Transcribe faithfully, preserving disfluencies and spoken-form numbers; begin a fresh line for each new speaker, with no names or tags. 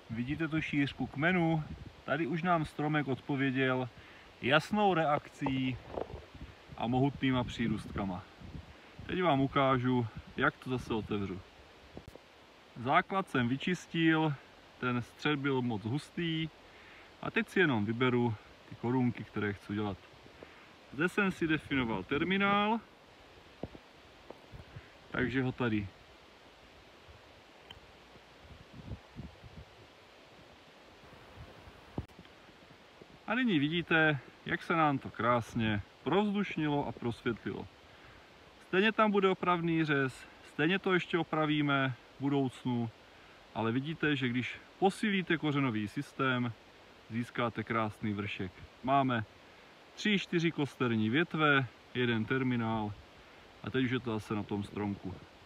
Vidíte tu šířku kmenů? Tady už nám stromek odpověděl jasnou reakcí a mohutnýma přírůstkama. Teď vám ukážu, jak to zase otevřu. Základ jsem vyčistil, ten střed byl moc hustý a teď si jenom vyberu ty korunky, které chci dělat. Zde jsem si definoval terminál, takže ho tady a nyní vidíte, jak se nám to krásně provzdušnilo a prosvětlilo. Stejně tam bude opravný řez, stejně to ještě opravíme v budoucnu, ale vidíte, že když posílíte kořenový systém, získáte krásný vršek. Máme tři čtyři kosterní větve, jeden terminál a teď už je to zase na tom stromku.